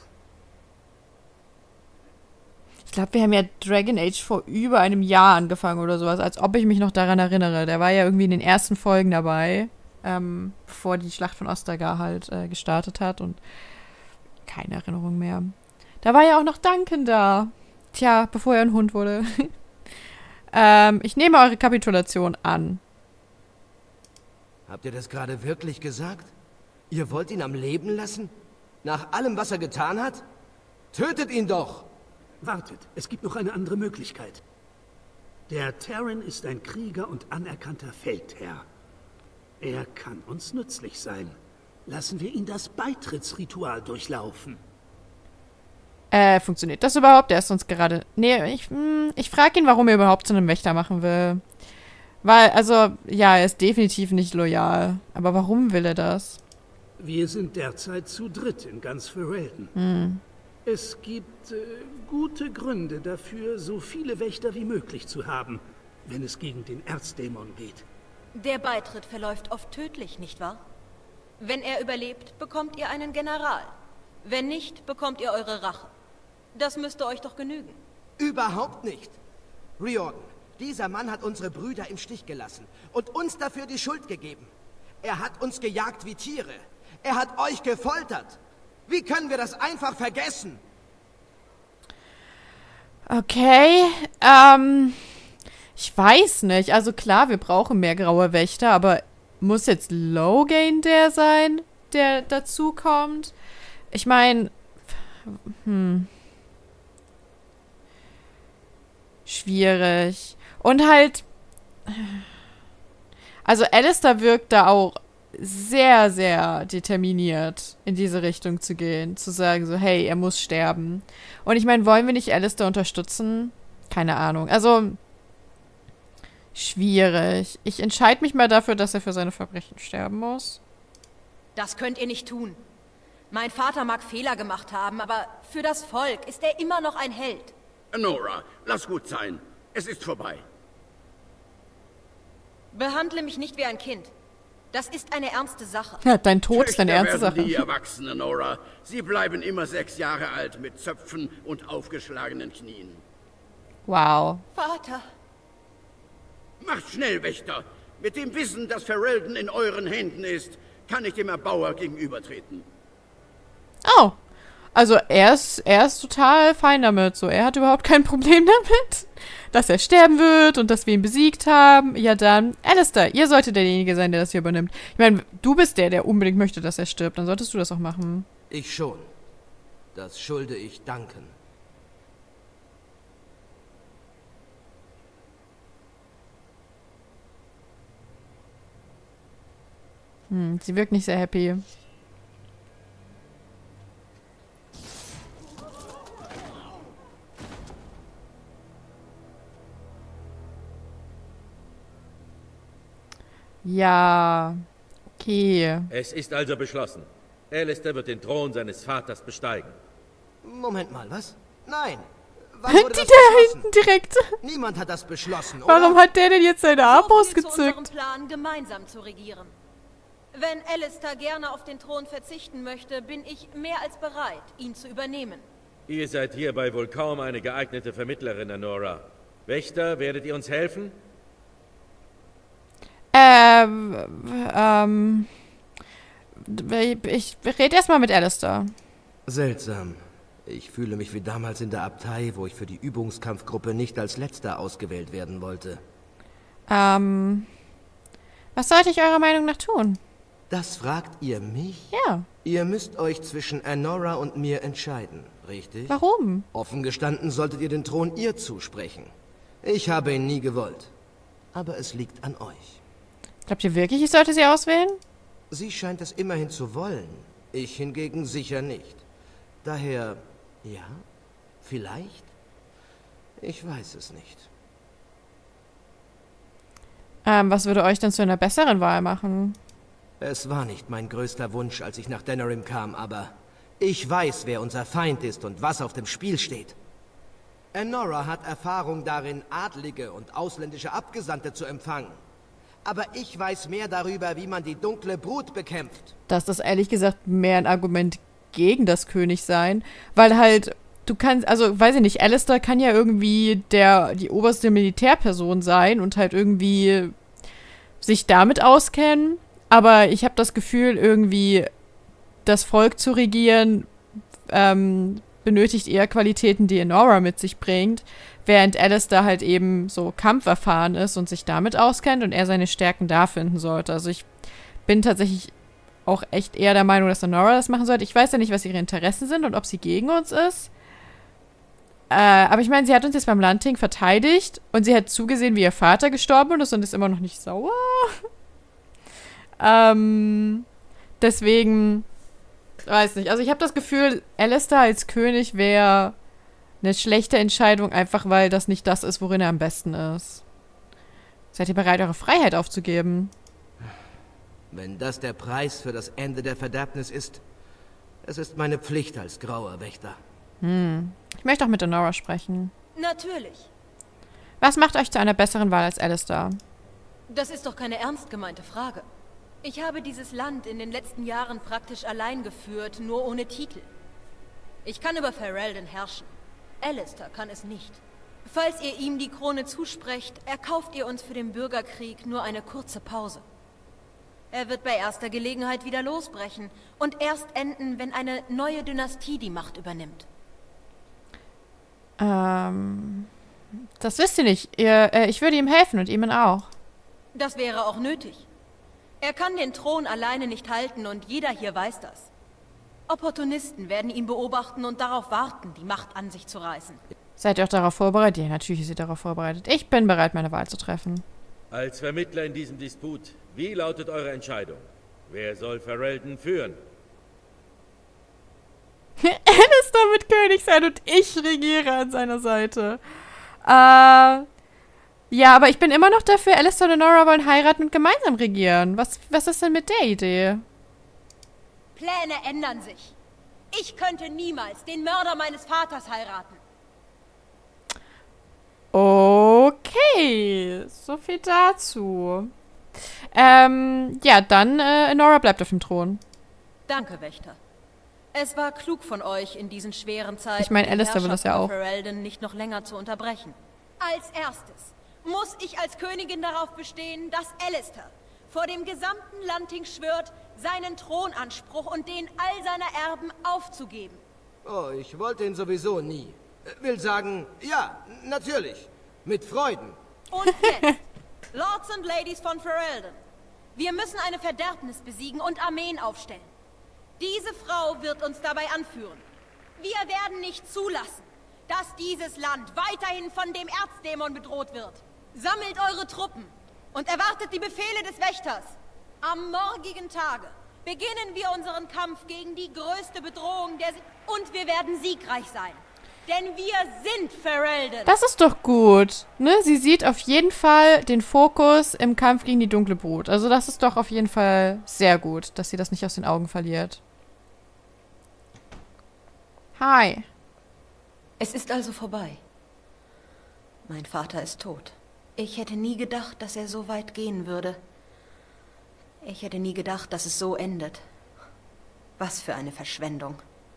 Ich glaube, wir haben ja Dragon Age vor über einem Jahr angefangen oder sowas, als ob ich mich noch daran erinnere. Der war ja irgendwie in den ersten Folgen dabei, ähm, bevor die Schlacht von Ostagar halt äh, gestartet hat und keine Erinnerung mehr. Da war ja auch noch Duncan da. Tja, bevor er ein Hund wurde. ähm, ich nehme eure Kapitulation an. Habt ihr das gerade wirklich gesagt? Ihr wollt ihn am Leben lassen? Nach allem, was er getan hat? Tötet ihn doch! Wartet, es gibt noch eine andere Möglichkeit. Der Terran ist ein Krieger und anerkannter Feldherr. Er kann uns nützlich sein. Lassen wir ihn das Beitrittsritual durchlaufen. Äh, funktioniert das überhaupt? Der ist uns gerade... Nee, ich, ich frage ihn, warum er überhaupt zu einem Wächter machen will. Weil, also, ja, er ist definitiv nicht loyal. Aber warum will er das? Wir sind derzeit zu dritt in ganz Ferelden. Hm. Es gibt äh, gute Gründe dafür, so viele Wächter wie möglich zu haben, wenn es gegen den Erzdämon geht. Der Beitritt verläuft oft tödlich, nicht wahr? Wenn er überlebt, bekommt ihr einen General. Wenn nicht, bekommt ihr eure Rache. Das müsste euch doch genügen. Überhaupt nicht. Riordan, dieser Mann hat unsere Brüder im Stich gelassen und uns dafür die Schuld gegeben. Er hat uns gejagt wie Tiere. Er hat euch gefoltert. Wie können wir das einfach vergessen? Okay, ähm, ich weiß nicht. Also klar, wir brauchen mehr graue Wächter, aber muss jetzt Logain der sein, der dazukommt? Ich meine, hm. Schwierig. Und halt, also Alistair wirkt da auch sehr, sehr determiniert, in diese Richtung zu gehen. Zu sagen so, hey, er muss sterben. Und ich meine, wollen wir nicht Alistair unterstützen? Keine Ahnung. Also, schwierig. Ich entscheide mich mal dafür, dass er für seine Verbrechen sterben muss. Das könnt ihr nicht tun. Mein Vater mag Fehler gemacht haben, aber für das Volk ist er immer noch ein Held. Nora, lass gut sein. Es ist vorbei. Behandle mich nicht wie ein Kind. Das ist eine ernste Sache. Ja, dein Tod ist eine Töchter ernste werden Sache. die Erwachsene, Nora. Sie bleiben immer sechs Jahre alt mit Zöpfen und aufgeschlagenen Knien. Wow. Vater. Macht schnell, Wächter. Mit dem Wissen, dass Ferelden in euren Händen ist, kann ich dem Erbauer gegenübertreten. Oh. Also er ist, er ist total fein damit. So, er hat überhaupt kein Problem damit, dass er sterben wird und dass wir ihn besiegt haben. Ja dann, Alistair, ihr solltet derjenige sein, der das hier übernimmt. Ich meine, du bist der, der unbedingt möchte, dass er stirbt. Dann solltest du das auch machen. Ich schon. Das schulde ich danken. Hm, sie wirkt nicht sehr happy. Ja, okay. Es ist also beschlossen. Alistair wird den Thron seines Vaters besteigen. Moment mal, was? Nein. Wann wurde Die das da beschlossen? hinten direkt. Niemand hat das beschlossen, oder? Warum hat der denn jetzt seine Abos So viel zu unserem gezückt? Plan, gemeinsam zu regieren. Wenn Alistair gerne auf den Thron verzichten möchte, bin ich mehr als bereit, ihn zu übernehmen. Ihr seid hierbei wohl kaum eine geeignete Vermittlerin, Nora. Wächter, werdet ihr uns helfen? Ähm, ähm, ich rede erstmal mit Alistair. Seltsam. Ich fühle mich wie damals in der Abtei, wo ich für die Übungskampfgruppe nicht als Letzter ausgewählt werden wollte. Ähm, was sollte ich eurer Meinung nach tun? Das fragt ihr mich? Ja. Ihr müsst euch zwischen Anora und mir entscheiden, richtig? Warum? Offen gestanden solltet ihr den Thron ihr zusprechen. Ich habe ihn nie gewollt. Aber es liegt an euch. Glaubt ihr wirklich, ich sollte sie auswählen? Sie scheint es immerhin zu wollen. Ich hingegen sicher nicht. Daher, ja, vielleicht? Ich weiß es nicht. Ähm, was würde euch denn zu einer besseren Wahl machen? Es war nicht mein größter Wunsch, als ich nach Denerim kam, aber ich weiß, wer unser Feind ist und was auf dem Spiel steht. Anora hat Erfahrung darin, Adlige und ausländische Abgesandte zu empfangen. Aber ich weiß mehr darüber, wie man die dunkle Brut bekämpft. Das ist ehrlich gesagt mehr ein Argument gegen das Königsein, weil halt, du kannst, also weiß ich nicht, Alistair kann ja irgendwie der, die oberste Militärperson sein und halt irgendwie sich damit auskennen, aber ich habe das Gefühl, irgendwie das Volk zu regieren, ähm, benötigt eher Qualitäten, die Anora mit sich bringt, während Alistair halt eben so kampferfahren ist und sich damit auskennt und er seine Stärken da finden sollte. Also ich bin tatsächlich auch echt eher der Meinung, dass Anora das machen sollte. Ich weiß ja nicht, was ihre Interessen sind und ob sie gegen uns ist. Äh, aber ich meine, sie hat uns jetzt beim Landting verteidigt und sie hat zugesehen, wie ihr Vater gestorben ist und ist immer noch nicht sauer. ähm, deswegen, weiß nicht. Also ich habe das Gefühl, Alistair als König wäre eine schlechte Entscheidung, einfach weil das nicht das ist, worin er am besten ist. Seid ihr bereit, eure Freiheit aufzugeben? Wenn das der Preis für das Ende der Verderbnis ist, es ist meine Pflicht als grauer Wächter. Hm. Ich möchte auch mit Anora sprechen. Natürlich. Was macht euch zu einer besseren Wahl als Alistair? Das ist doch keine ernst gemeinte Frage. Ich habe dieses Land in den letzten Jahren praktisch allein geführt, nur ohne Titel. Ich kann über Ferelden herrschen. Alistair kann es nicht. Falls ihr ihm die Krone zusprecht, erkauft ihr uns für den Bürgerkrieg nur eine kurze Pause. Er wird bei erster Gelegenheit wieder losbrechen und erst enden, wenn eine neue Dynastie die Macht übernimmt. Ähm, das wisst ihr nicht. Ihr, äh, ich würde ihm helfen und ihm auch. Das wäre auch nötig. Er kann den Thron alleine nicht halten und jeder hier weiß das. Opportunisten werden ihn beobachten und darauf warten, die Macht an sich zu reißen. Seid ihr auch darauf vorbereitet? Ja, natürlich ist ihr darauf vorbereitet. Ich bin bereit, meine Wahl zu treffen. Als Vermittler in diesem Disput, wie lautet eure Entscheidung? Wer soll Ferelden führen? Alistair wird König sein und ich regiere an seiner Seite. Äh, ja, aber ich bin immer noch dafür, Alistair und Nora wollen heiraten und gemeinsam regieren. Was, was ist denn mit der Idee? Pläne ändern sich. Ich könnte niemals den Mörder meines Vaters heiraten. Okay, so viel dazu. Ähm, ja, dann, äh, Nora bleibt auf dem Thron. Danke, Wächter. Es war klug von euch, in diesen schweren Zeiten ich meine, die Alistair will das ja auch. Ferelden nicht noch länger zu unterbrechen. Als erstes muss ich als Königin darauf bestehen, dass Alistair vor dem gesamten Lanting schwört, seinen Thronanspruch und den all seiner Erben aufzugeben. Oh, ich wollte ihn sowieso nie. Will sagen, ja, natürlich. Mit Freuden. Und jetzt, Lords und Ladies von Ferelden, wir müssen eine Verderbnis besiegen und Armeen aufstellen. Diese Frau wird uns dabei anführen. Wir werden nicht zulassen, dass dieses Land weiterhin von dem Erzdämon bedroht wird. Sammelt eure Truppen und erwartet die Befehle des Wächters. Am morgigen Tage beginnen wir unseren Kampf gegen die größte Bedrohung der... Si- und wir werden siegreich sein. Denn wir sind Ferelden. Das ist doch gut. Ne? Sie sieht auf jeden Fall den Fokus im Kampf gegen die dunkle Brut. Also das ist doch auf jeden Fall sehr gut, dass sie das nicht aus den Augen verliert. Hi. Es ist also vorbei. Mein Vater ist tot. Ich hätte nie gedacht, dass er so weit gehen würde. Ich hätte nie gedacht, dass es so endet. Was für eine Verschwendung.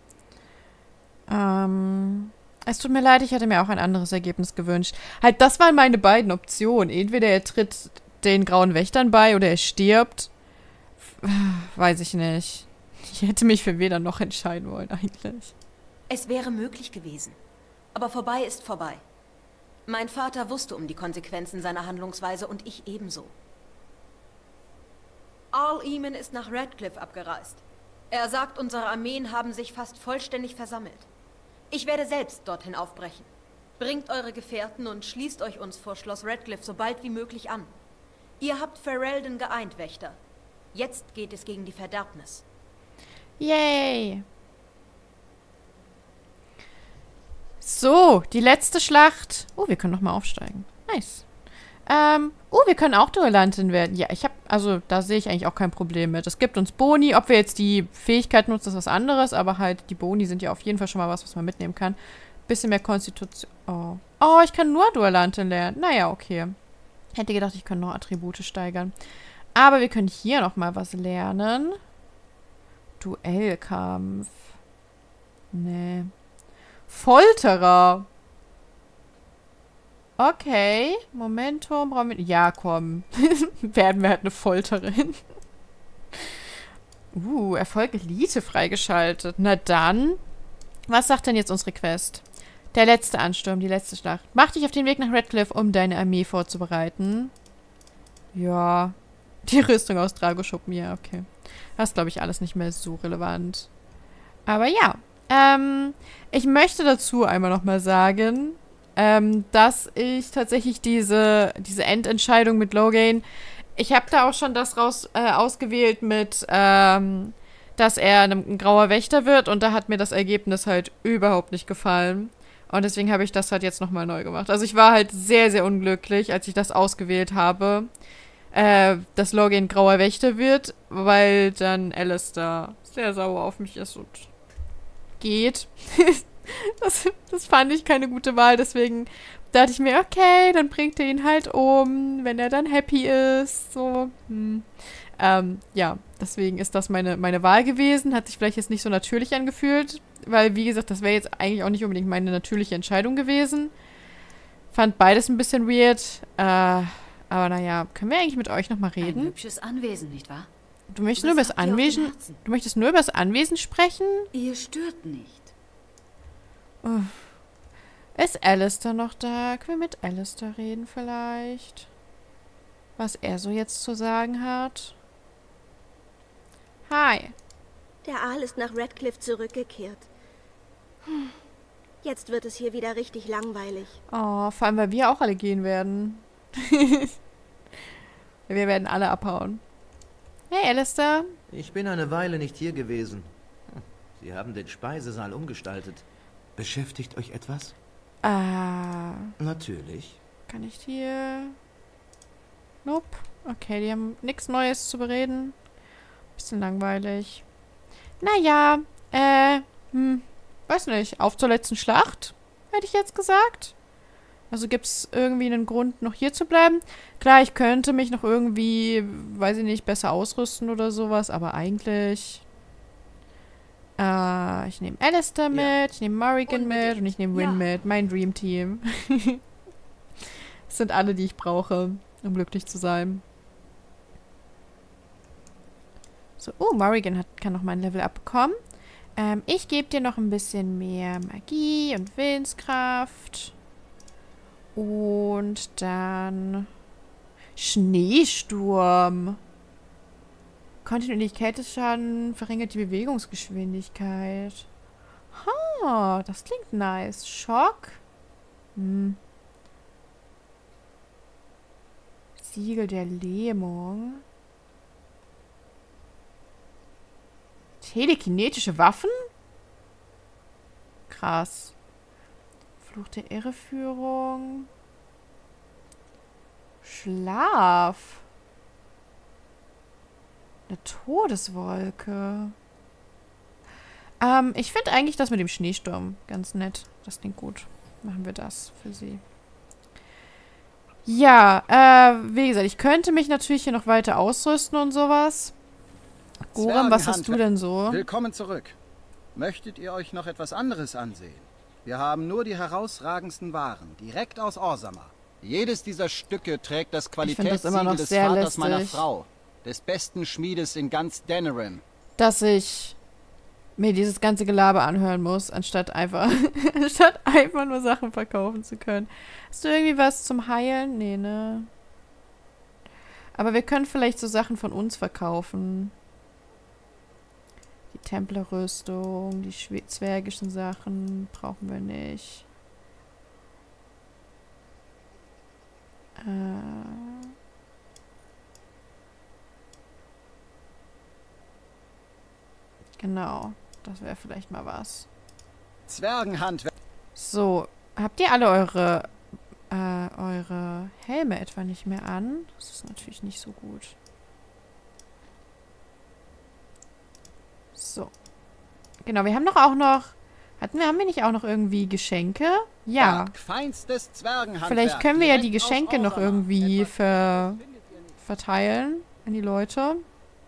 Ähm, es tut mir leid, ich hätte mir auch ein anderes Ergebnis gewünscht. Halt, das waren meine beiden Optionen. Entweder er tritt den Grauen Wächtern bei oder er stirbt. Weiß ich nicht. Ich hätte mich für weder noch entscheiden wollen, eigentlich. Es wäre möglich gewesen. Aber vorbei ist vorbei. Mein Vater wusste um die Konsequenzen seiner Handlungsweise und ich ebenso. Arl Eamon ist nach Redcliffe abgereist. Er sagt, unsere Armeen haben sich fast vollständig versammelt. Ich werde selbst dorthin aufbrechen. Bringt eure Gefährten und schließt euch uns vor Schloss Redcliffe so bald wie möglich an. Ihr habt Ferelden geeint, Wächter. Jetzt geht es gegen die Verderbnis. Yay! So, die letzte Schlacht. Oh, wir können nochmal aufsteigen. Nice. Ähm, oh, wir können auch Duellantin werden. Ja, ich habe, also da sehe ich eigentlich auch kein Problem mit. Es gibt uns Boni. Ob wir jetzt die Fähigkeit nutzen, ist was anderes. Aber halt, die Boni sind ja auf jeden Fall schon mal was, was man mitnehmen kann. Bisschen mehr Konstitution. Oh. Oh, ich kann nur Duellantin lernen. Naja, okay. Hätte gedacht, ich könnte noch Attribute steigern. Aber wir können hier nochmal was lernen. Duellkampf. Nee. Folterer. Okay. Momentum. Brauchen wir... Ja, komm. Werden wir halt eine Folterin. Uh, Erfolg Elite freigeschaltet. Na dann. Was sagt denn jetzt unsere Quest? Der letzte Ansturm, die letzte Schlacht. Mach dich auf den Weg nach Redcliffe, um deine Armee vorzubereiten. Ja. Die Rüstung aus Dragoschuppen, ja, okay. Das ist, glaube ich, alles nicht mehr so relevant. Aber ja. Ähm, ich möchte dazu einmal nochmal sagen, ähm, dass ich tatsächlich diese, diese Endentscheidung mit Loghain, ich habe da auch schon das raus äh, ausgewählt mit, ähm, dass er ein, ein grauer Wächter wird und da hat mir das Ergebnis halt überhaupt nicht gefallen. Und deswegen habe ich das halt jetzt nochmal neu gemacht. Also ich war halt sehr, sehr unglücklich, als ich das ausgewählt habe, äh, dass Loghain grauer Wächter wird, weil dann Alistair sehr sauer auf mich ist und geht. das, das fand ich keine gute Wahl, deswegen dachte ich mir, okay, dann bringt er ihn halt um, wenn er dann happy ist, so. Hm. Ähm, ja, deswegen ist das meine, meine Wahl gewesen, hat sich vielleicht jetzt nicht so natürlich angefühlt, weil, wie gesagt, das wäre jetzt eigentlich auch nicht unbedingt meine natürliche Entscheidung gewesen. Fand beides ein bisschen weird, äh, aber naja, können wir eigentlich mit euch nochmal reden? Ein hübsches Anwesen, nicht wahr? Du möchtest nur über das Anwesen, du möchtest nur über das Anwesen sprechen? Ihr stört nicht. Oh. Ist Alistair noch da? Können wir mit Alistair reden vielleicht? Was er so jetzt zu sagen hat? Hi. Der Aal ist nach Redcliffe zurückgekehrt. Hm. Jetzt wird es hier wieder richtig langweilig. Oh, vor allem, weil wir auch alle gehen werden. Wir werden alle abhauen. Hey, Alistair. Ich bin eine Weile nicht hier gewesen. Sie haben den Speisesaal umgestaltet. Beschäftigt euch etwas? Ah. Natürlich. Kann ich hier... Nope. Okay, die haben nichts Neues zu bereden. Bisschen langweilig. Naja, äh, hm, weiß nicht. Auf zur letzten Schlacht, hätte ich jetzt gesagt. Also gibt es irgendwie einen Grund, noch hier zu bleiben? Klar, ich könnte mich noch irgendwie, weiß ich nicht, besser ausrüsten oder sowas, aber eigentlich... Äh, ich nehme Alistair mit, ja. Ich nehme Morrigan mit und ich nehme Wynne ja. mit. Mein Dream Team. Das sind alle, die ich brauche, um glücklich zu sein. So, oh, Morrigan hat, kann noch mal ein Level abbekommen. Ähm, ich gebe dir noch ein bisschen mehr Magie und Willenskraft. Und dann Schneesturm. Kontinuierlich Kälteschaden verringert die Bewegungsgeschwindigkeit. Ha, das klingt nice. Schock. Hm. Siegel der Lähmung. Telekinetische Waffen? Krass. Fluch der Irreführung. Schlaf. Eine Todeswolke. Ähm, ich finde eigentlich das mit dem Schneesturm ganz nett. Das klingt gut. Machen wir das für sie. Ja, äh, wie gesagt, ich könnte mich natürlich hier noch weiter ausrüsten und sowas. Goran, was hast du denn so? Willkommen zurück. Möchtet ihr euch noch etwas anderes ansehen? Wir haben nur die herausragendsten Waren, direkt aus Orzammar. Jedes dieser Stücke trägt das Qualitätssiegel des Vaters lästig. meiner Frau, des besten Schmiedes in ganz Denerim. Dass ich mir dieses ganze Gelaber anhören muss, anstatt einfach, anstatt einfach nur Sachen verkaufen zu können. Hast du irgendwie was zum Heilen? Nee, ne? Aber wir können vielleicht so Sachen von uns verkaufen. Die Templerrüstung, die zwergischen Sachen brauchen wir nicht. Äh... Genau, das wäre vielleicht mal was. Zwergenhandwerk. So, habt ihr alle eure äh, eure Helme etwa nicht mehr an? Das ist natürlich nicht so gut. So. Genau, wir haben doch auch noch... Hatten wir, haben wir nicht auch noch irgendwie Geschenke? Ja. Feinstes Zwergenhandwerk. Vielleicht können wir ja die Geschenke noch irgendwie ver verteilen an die Leute.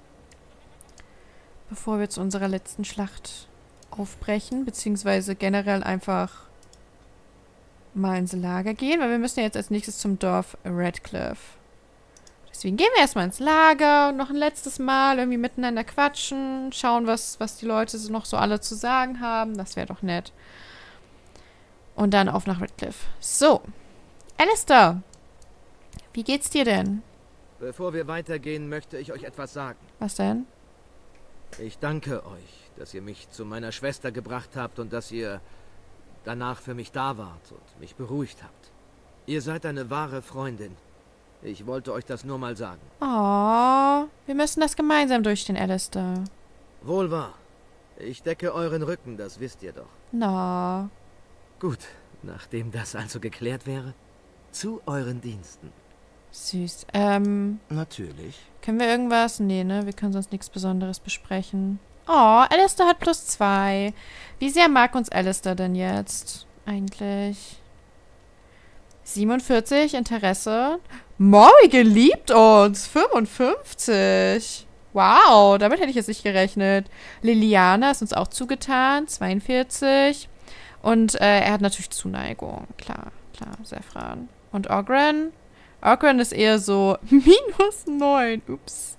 Bevor wir zu unserer letzten Schlacht aufbrechen, beziehungsweise generell einfach mal ins Lager gehen, weil wir müssen ja jetzt als nächstes zum Dorf Redcliffe. Deswegen gehen wir erstmal ins Lager und noch ein letztes Mal irgendwie miteinander quatschen, schauen, was, was die Leute noch so alle zu sagen haben. Das wäre doch nett. Und dann auf nach Redcliffe. So, Alistair, wie geht's dir denn? Bevor wir weitergehen, möchte ich euch etwas sagen. Was denn? Ich danke euch, dass ihr mich zu meiner Schwester gebracht habt und dass ihr danach für mich da wart und mich beruhigt habt. Ihr seid eine wahre Freundin. Ich wollte euch das nur mal sagen. Oh, wir müssen das gemeinsam durchstehen, Alistair. Wohl wahr. Ich decke euren Rücken, das wisst ihr doch. Na. Gut, nachdem das also geklärt wäre, zu euren Diensten. Süß. Ähm. Natürlich. Können wir irgendwas? Nee, ne? Wir können sonst nichts Besonderes besprechen. Oh, Alistair hat plus zwei. Wie sehr mag uns Alistair denn jetzt? Eigentlich. siebenundvierzig, Interesse. Morrigan liebt uns. fünfundfünfzig. Wow, damit hätte ich jetzt nicht gerechnet. Liliana ist uns auch zugetan. zweiundvierzig. Und äh, er hat natürlich Zuneigung. Klar, klar, Sefran. Und Ogren? Ogren ist eher so minus neun. Ups.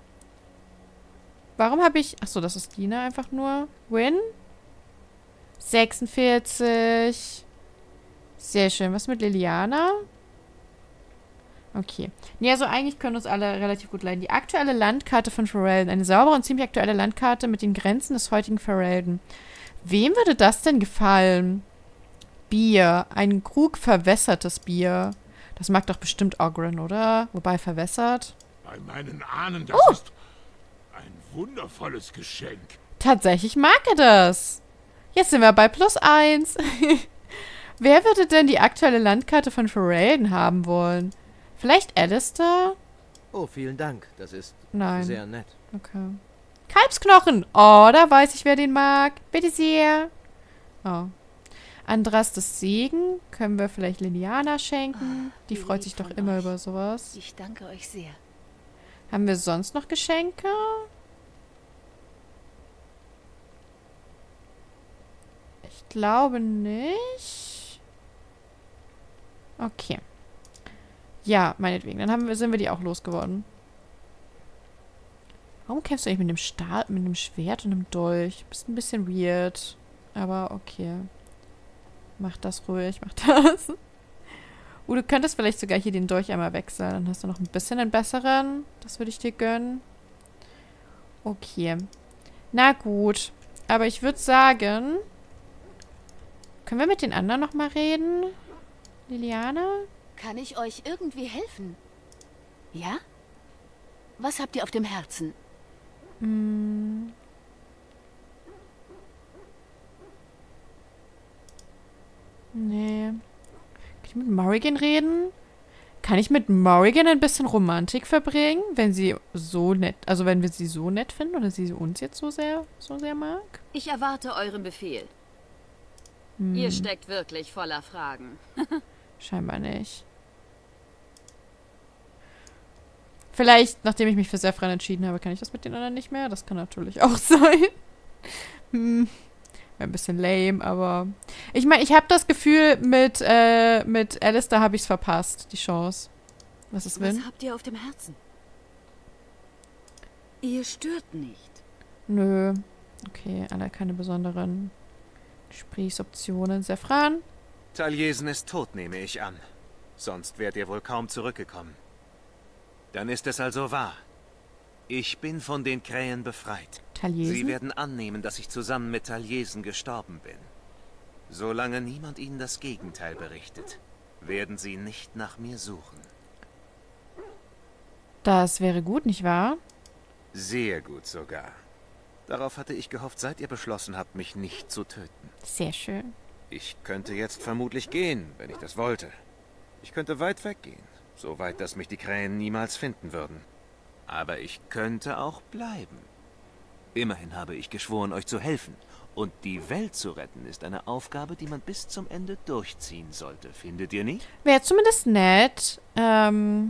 Warum habe ich... Achso, das ist Dina einfach nur. Win? sechsundvierzig. Sehr schön. Was mit Liliana? Okay. Nee, also eigentlich können uns alle relativ gut leiden. Die aktuelle Landkarte von Ferelden. Eine saubere und ziemlich aktuelle Landkarte mit den Grenzen des heutigen Ferelden. Wem würde das denn gefallen? Bier. Ein Krug verwässertes Bier. Das mag doch bestimmt Oghren, oder? Wobei verwässert. Bei meinen Ahnen, das oh. ist ein wundervolles Geschenk. Tatsächlich mag er das. Jetzt sind wir bei plus eins. Wer würde denn die aktuelle Landkarte von Ferelden haben wollen? Vielleicht Alistair? Oh, vielen Dank. Das ist Nein. sehr nett. Okay. Kalbsknochen. Oh, da weiß ich, wer den mag. Bitte sehr. Oh. Andrastes Segen können wir vielleicht Liliana schenken. Die oh, freut sich doch immer euch. über sowas. Ich danke euch sehr. Haben wir sonst noch Geschenke? Ich glaube nicht. Okay. Ja, meinetwegen. Dann haben wir, sind wir die auch losgeworden. Warum kämpfst du eigentlich mit dem Stahl, mit dem Schwert und einem Dolch? Bist ein bisschen weird. Aber okay. Mach das ruhig, mach das. Uh, du könntest vielleicht sogar hier den Dolch einmal wechseln. Dann hast du noch ein bisschen einen besseren. Das würde ich dir gönnen. Okay. Na gut. Aber ich würde sagen... Können wir mit den anderen nochmal reden? Liliana? Kann ich euch irgendwie helfen? Ja? Was habt ihr auf dem Herzen? Hm. Nee. Kann ich mit Morrigan reden? Kann ich mit Morrigan ein bisschen Romantik verbringen, wenn sie so nett, also wenn wir sie so nett finden oder sie uns jetzt so sehr, so sehr mag? Ich erwarte euren Befehl. Hm. Ihr steckt wirklich voller Fragen. Scheinbar nicht. Vielleicht, nachdem ich mich für Sephron entschieden habe, kann ich das mit den anderen nicht mehr. Das kann natürlich auch sein. Hm. Wäre ein bisschen lame, aber... Ich meine, ich habe das Gefühl, mit, äh, mit Alistair habe ich es verpasst, die Chance. Was ist Win? Was habt ihr auf dem Herzen? Ihr stört nicht. Nö. Okay, alle keine besonderen Gesprächsoptionen. Sephron? Taliesin ist tot, nehme ich an. Sonst wärt ihr wohl kaum zurückgekommen. Dann ist es also wahr. Ich bin von den Krähen befreit. Taliesin? Sie werden annehmen, dass ich zusammen mit Taliesin gestorben bin. Solange niemand ihnen das Gegenteil berichtet, werden sie nicht nach mir suchen. Das wäre gut, nicht wahr? Sehr gut sogar. Darauf hatte ich gehofft, seit ihr beschlossen habt, mich nicht zu töten. Sehr schön. Ich könnte jetzt vermutlich gehen, wenn ich das wollte. Ich könnte weit weggehen, so weit, dass mich die Krähen niemals finden würden. Aber ich könnte auch bleiben. Immerhin habe ich geschworen, euch zu helfen. Und die Welt zu retten ist eine Aufgabe, die man bis zum Ende durchziehen sollte. Findet ihr nicht? Wäre zumindest nett. Ähm...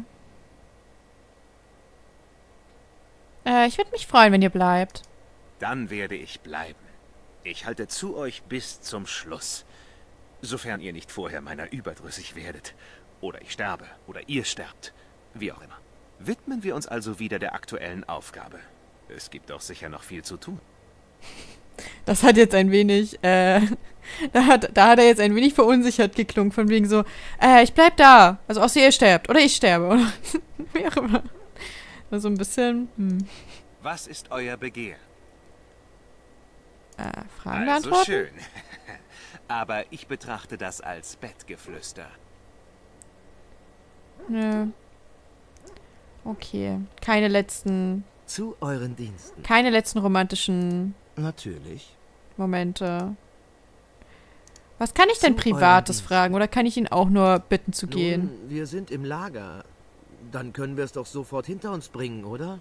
Äh, ich würde mich freuen, wenn ihr bleibt. Dann werde ich bleiben. Ich halte zu euch bis zum Schluss. Sofern ihr nicht vorher meiner überdrüssig werdet. Oder ich sterbe. Oder ihr sterbt. Wie auch immer. Widmen wir uns also wieder der aktuellen Aufgabe. Es gibt auch sicher noch viel zu tun. Das hat jetzt ein wenig, äh, da hat, da hat er jetzt ein wenig verunsichert geklungen, von wegen so, äh, ich bleib da. Also außer ihr sterbt. Oder ich sterbe. Oder wie auch immer. So also ein bisschen, hm. Was ist euer Begehr? Äh, Fragen also beantworten? Schön. Aber ich betrachte das als Bettgeflüster. Nö. Okay. Keine letzten... Zu euren Diensten. Keine letzten romantischen... Natürlich. Momente. Was kann ich denn Privates fragen? Oder kann ich ihn auch nur bitten zu Nun, gehen? Wir sind im Lager. Dann können wir es doch sofort hinter uns bringen, oder?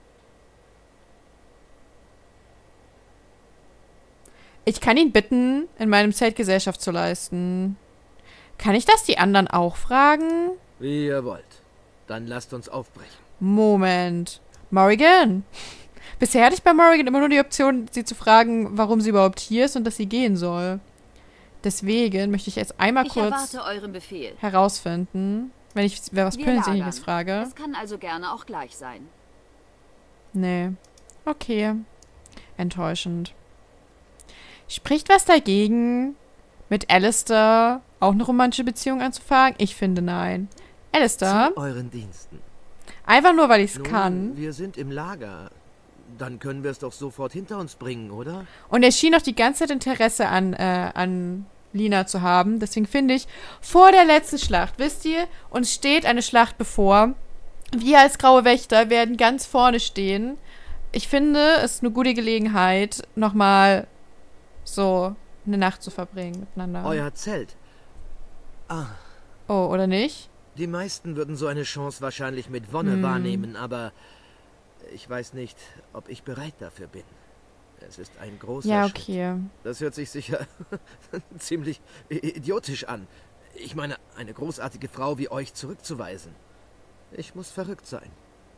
Ich kann ihn bitten, in meinem Zelt Gesellschaft zu leisten. Kann ich das die anderen auch fragen? Wie ihr wollt. Dann lasst uns aufbrechen. Moment. Morrigan? Bisher hatte ich bei Morrigan immer nur die Option, sie zu fragen, warum sie überhaupt hier ist und dass sie gehen soll. Deswegen möchte ich jetzt einmal ich kurz erwarte euren Befehl. herausfinden, wenn ich wer was Persönliches frage. Es kann also gerne auch gleich sein. Nee. Okay. Enttäuschend. Spricht was dagegen, mit Alistair auch eine romantische Beziehung anzufangen? Ich finde nein. Alistair? Zu euren Diensten. Einfach nur, weil ich es kann. Wir sind im Lager. Dann können wir es doch sofort hinter uns bringen, oder? Und er schien auch die ganze Zeit Interesse an, äh, an Lina zu haben. Deswegen finde ich, vor der letzten Schlacht, wisst ihr, uns steht eine Schlacht bevor. Wir als Graue Wächter werden ganz vorne stehen. Ich finde, es ist eine gute Gelegenheit, nochmal so eine Nacht zu verbringen miteinander. Euer Zelt. Ah. Oh, oder nicht? Die meisten würden so eine Chance wahrscheinlich mit Wonne hm. wahrnehmen, aber ich weiß nicht, ob ich bereit dafür bin. Es ist ein großer Ja, okay. Schritt. Das hört sich sicher ziemlich idiotisch an. Ich meine, eine großartige Frau wie euch zurückzuweisen. Ich muss verrückt sein.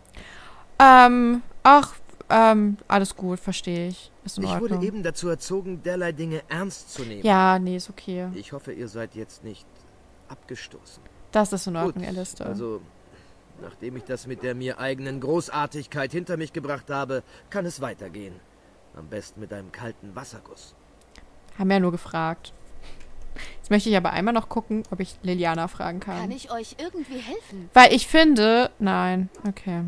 Ähm, ach, ähm, alles gut, verstehe ich. Ist in ich Ordnung. wurde eben dazu erzogen, derlei Dinge ernst zu nehmen. Ja, nee, ist okay. Ich hoffe, ihr seid jetzt nicht abgestoßen. Das ist in Ordnung, Alistair. Also, nachdem ich das mit der mir eigenen Großartigkeit hinter mich gebracht habe, kann es weitergehen. Am besten mit einem kalten Wasserguss. Haben ja nur gefragt. Jetzt möchte ich aber einmal noch gucken, ob ich Liliana fragen kann. Kann ich euch irgendwie helfen? Weil ich finde... Nein, okay.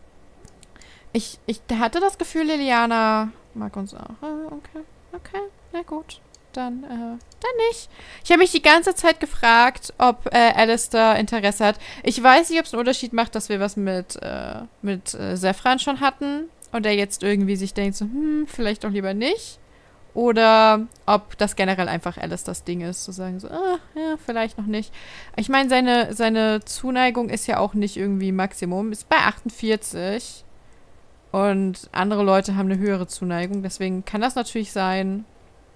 Ich, ich hatte das Gefühl, Liliana mag uns auch. Okay, okay, na gut. Dann, äh, dann nicht. Ich habe mich die ganze Zeit gefragt, ob äh, Alistair Interesse hat. Ich weiß nicht, ob es einen Unterschied macht, dass wir was mit, äh, mit äh, Sephran schon hatten und er jetzt irgendwie sich denkt so, hm, vielleicht doch lieber nicht. Oder ob das generell einfach Alistairs Ding ist, zu sagen so, ah, ja, vielleicht noch nicht. Ich meine, seine, seine Zuneigung ist ja auch nicht irgendwie Maximum, ist bei achtundvierzig. Und andere Leute haben eine höhere Zuneigung, deswegen kann das natürlich sein,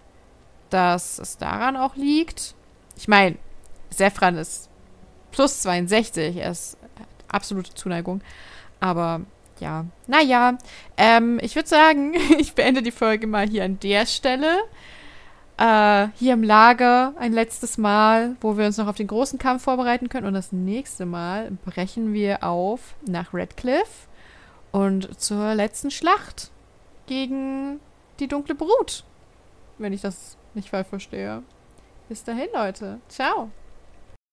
dass es daran auch liegt. Ich meine, Sephran ist plus zweiundsechzig, er ist absolute Zuneigung. Aber ja, naja, ähm, ich würde sagen, ich beende die Folge mal hier an der Stelle. Äh, hier im Lager ein letztes Mal, wo wir uns noch auf den großen Kampf vorbereiten können. Und das nächste Mal brechen wir auf nach Redcliffe und zur letzten Schlacht gegen die dunkle Brut. Wenn ich das nicht falsch verstehe. Bis dahin, Leute. Ciao.